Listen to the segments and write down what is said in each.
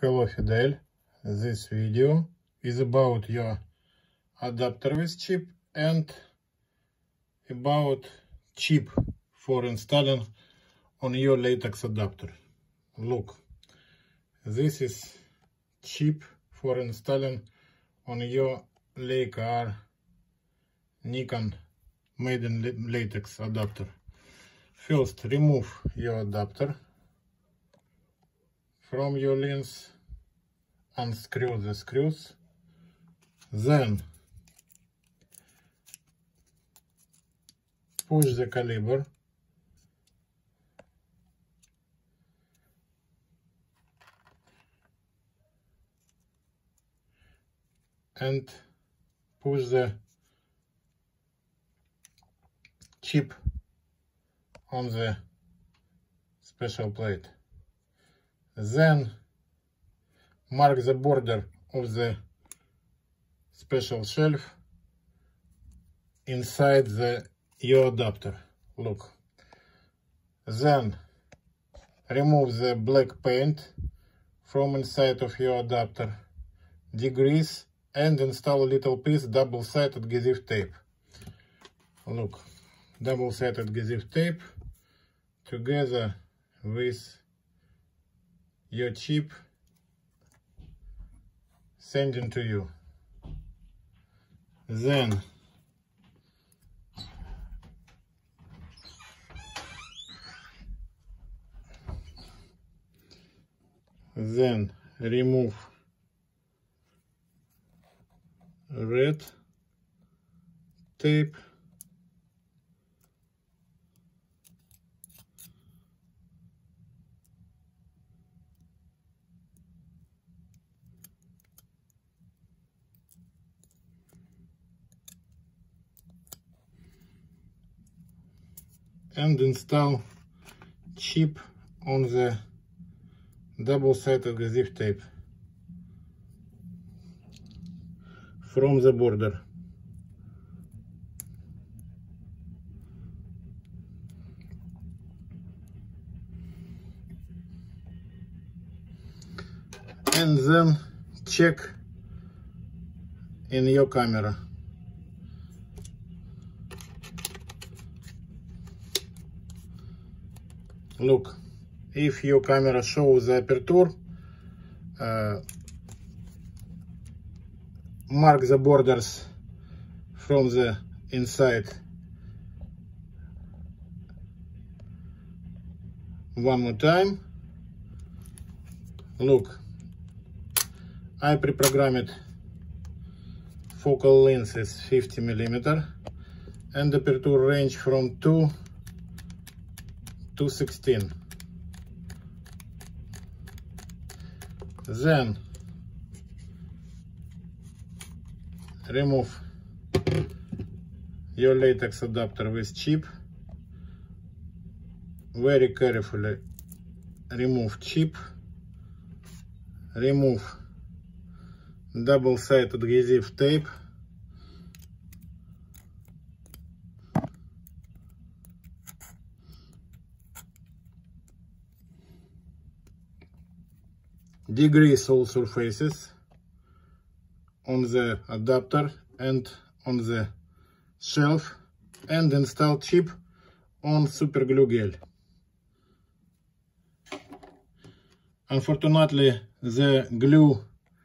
Hello Fidel, this video is about your adapter with chip and about chip for installing on your latex adapter. Look, this is chip for installing on your Leica R Nikon made in latex adapter. First, remove your adapter from your lens, unscrew the screws, then push the caliber and push the chip on the special plate. Then mark the border of the special shelf inside your adapter. Look. Then remove the black paint from inside of your adapter, degrease, and install a little piece double-sided adhesive tape. Look, double-sided adhesive tape together with your chip sending to you. Then remove red tape and install chip on the double-sided adhesive tape from the border. And then check in your camera. Look, if your camera shows the aperture, mark the borders from the inside one more time. Look, I pre-programmed focal length is 50 mm and aperture range from 2 to 16. Then remove your latex adapter with chip. Very carefully remove chip. Remove double-sided adhesive tape. Degrease all surfaces on the adapter and on the shelf and install chip on super glue gel. Unfortunately, the glue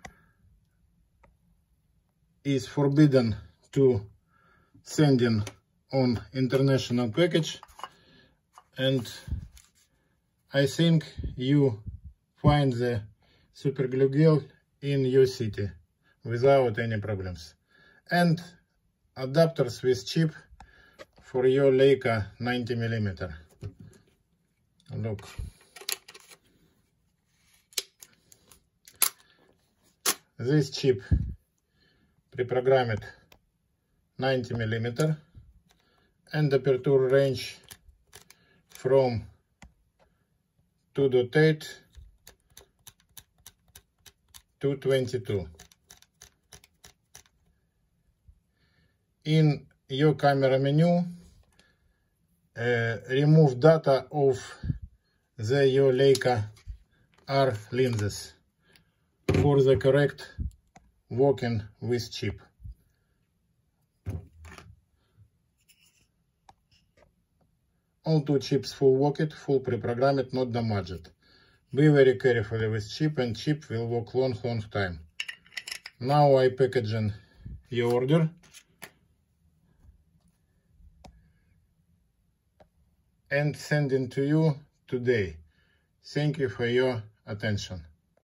is forbidden to sending on international package, and I think you find the super glue gel in your city without any problems. And adapters with chip for your Leica 90 mm. Look. This chip pre-programmed 90 mm and aperture range from 2.8 to 22. In your camera menu, remove data of your Leica R lenses. for the correct working with chip. All 2 chips full worked, full pre-programmed, not damaged. Be very careful with chip, and chip will work long time. Now I packaging your order and sending to you today. Thank you for your attention.